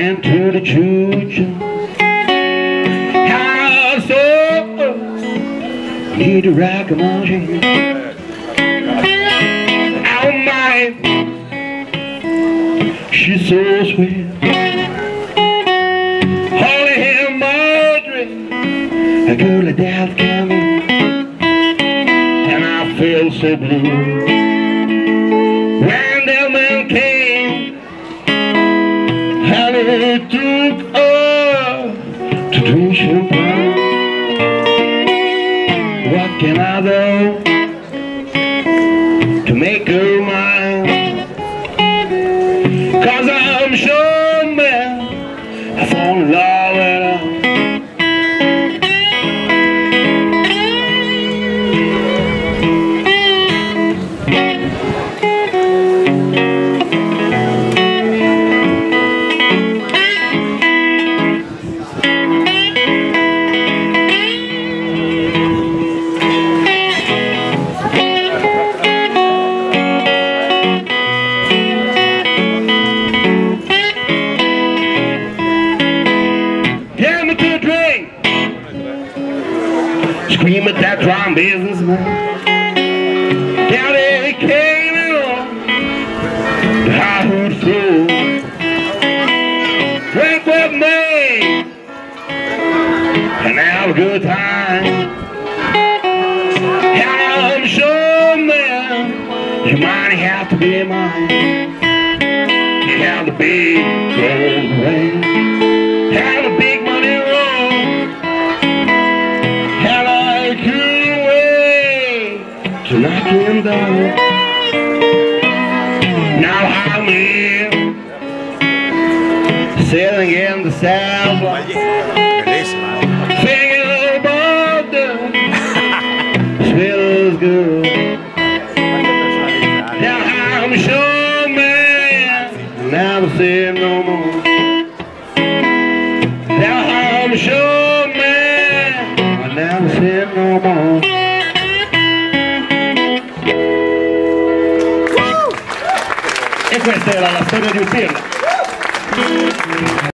went to the church. How so need a rock machine. Oh my, she's so sweet. Holy Hail Mary, a girl like that coming, and I feel so blue. When the man came, and he took her to drink champagne. What can I do to make her mine? 'Cause I'm sure, man, I fall in love with her. Scream at that drum businessman. Down there he came along, the high hood fool. Drink with me and have a good time. And I'm sure, man, you might have to be mine. You have the big gold ring, have the big money roll. To knock him down. Now I'm here, sailing in the South, singing about the sweetest girl. Now I'm sure, man, I'll never see him no more. Now I'm sure, man, I'll never see him no more. E questa era la storia di un pirla.